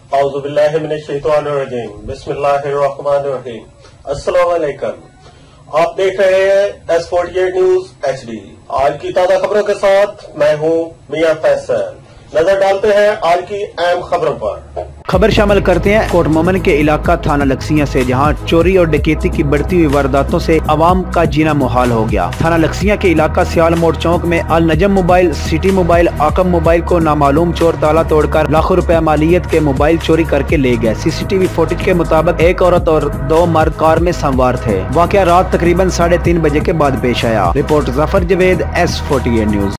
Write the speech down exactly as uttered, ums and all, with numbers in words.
औज़ुबिल्लाहि मिनश्शैतानिर्रजीम, बिस्मिल्लाहिर्रहमानिर्रहीम। अस्सलाम वालेकुम। आप देख रहे हैं S forty eight news H D. आज की ताज़ा खबरों के साथ मैं हूं मियां फैसल। नजर डालते हैं आज की अहम खबरों पर। खबर शामिल करते हैं कोट मोमन के इलाका थाना लक्सियां से, जहां चोरी और डकैती की बढ़ती हुई वारदातों से आवाम का जीना मुहाल हो गया। थाना लक्सियां के इलाका सियाल मोड़ चौक में Al Najam mobile, city mobile, Akam mobile को नामालूम चोर ताला तोड़कर लाखों रुपए मालियत के मोबाइल चोरी करके ले गए। सीसीटीवी फुटेज के मुताबिक एक औरत और दो मर्द कार में सवार थे। वाकया रात तकरीबन साढ़े तीन बजे के बाद पेश आया। Report Zafar Javed, S forty eight news.